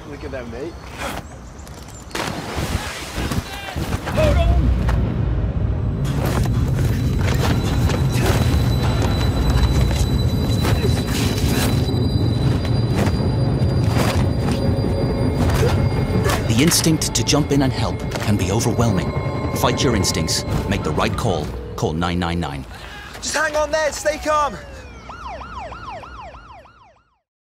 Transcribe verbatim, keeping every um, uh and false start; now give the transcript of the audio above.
Look at them, mate. Hold on! The instinct to jump in and help can be overwhelming. Fight your instincts. Make the right call. Call nine nine nine. Just hang on there, stay calm.